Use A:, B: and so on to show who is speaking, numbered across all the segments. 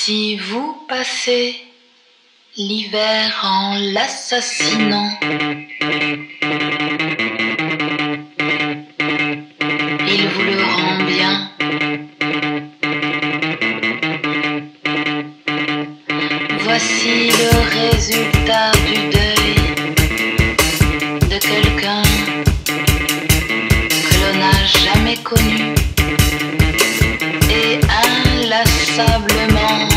A: Si vous passez l'hiver en l'assassinant, il vous le rend bien. Voici le résultat du deuil de quelqu'un que l'on n'a jamais connu. Et inlassablement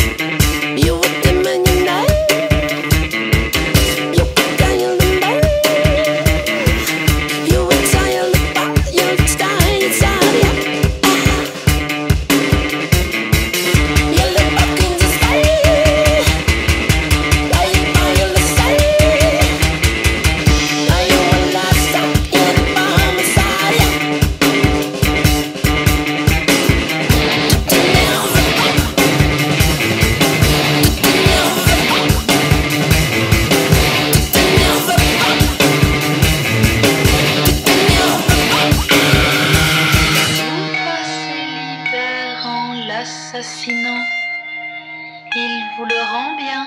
A: l'assassinant, il vous le rend bien.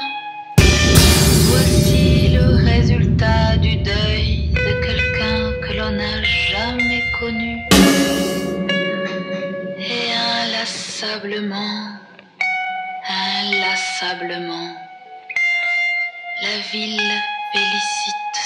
A: Voici le résultat du deuil de quelqu'un que l'on n'a jamais connu. Et inlassablement, la ville félicite